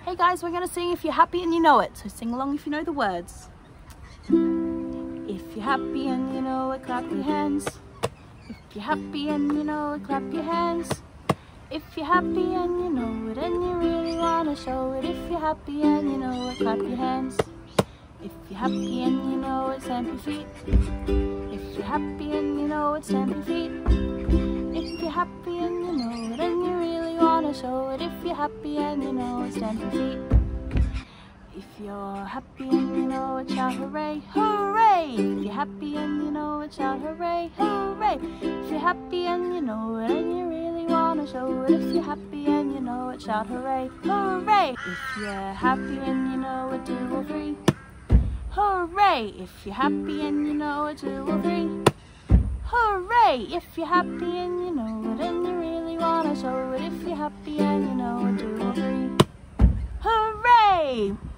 Hey guys, we're gonna sing If You're Happy and You Know It, so sing along if you know the words. If you're happy and you know it, clap your hands. If you're happy and you know it, clap your hands. If you're happy and you know it and you really wanna show it. If you're happy and you know it, clap your hands. If you're happy and you know it, stamp your feet. If you're happy and you know it, stamp your feet. If you're happy and you know it and you really wanna show it. If you're happy and you know it, stamp your feet. If you're happy and you know it, shout hooray, hooray! If you're happy and you know it, shout hooray, hooray! If you're happy and you know it and you really wanna show it. If you're happy and you know it, shout hooray, hooray! If you're happy and you know it, 2 or 3. Hooray! If you're happy and you know it, 2 or 3. Hooray! If you're happy and you know it and you really wanna show it. If you're happy and you know it, 2 or 3. Hooray!